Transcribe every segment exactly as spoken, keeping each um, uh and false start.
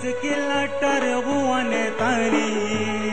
اسكيلتر غوان تاني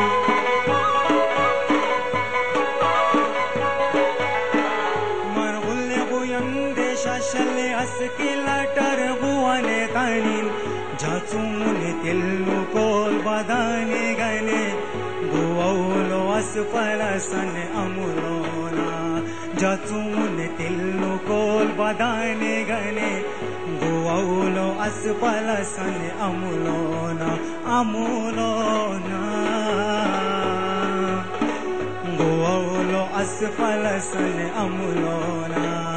مرغل غوين شاشل اسكيلتر غوان تاني جاتون تلو كل بداني غني غوولو اسفل سن امولونا جاتون تلو كل بداني غني غوولو اسفل سن امولونا امولونا غوولو اسفل سن امولونا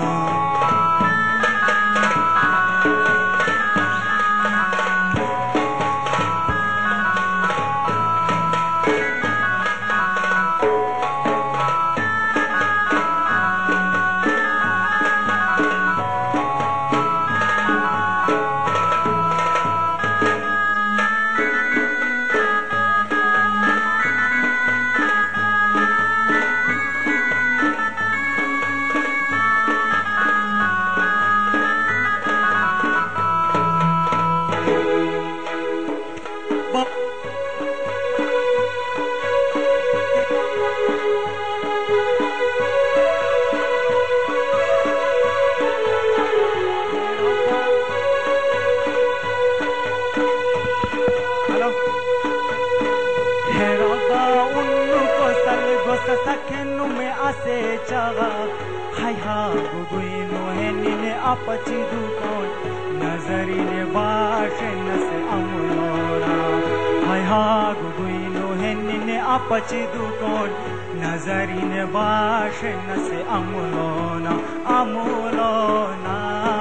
sakenu me ase chaga hay ha guguino henine apachi dukon nazarine bashe nase amulona hay ha guguino henine apachi dukon nazarine bashe nase amulona amulona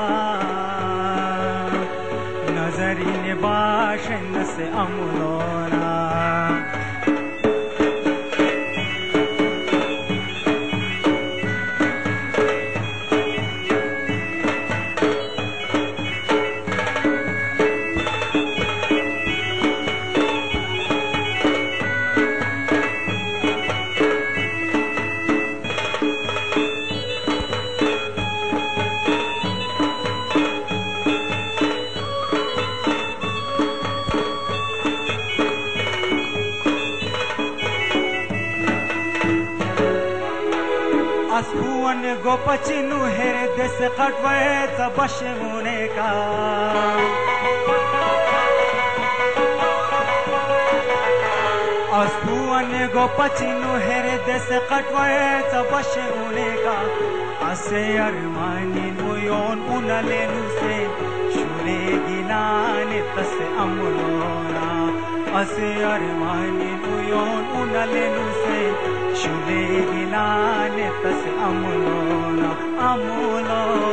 nazarine bashe nase amulona असुवन गोपचिनु हेरे देश कटवे तबशे मुने का असुवन गोपचिनु हेरे देश कटवे तबशे मुने का असे अरमानी नुयोन उनलेनु से शुरे गिनाने तसे अमुलोना असे अरमानी नुयोन उनलेनु से शुरे गिनाने तसे अमुलोना अमुलोना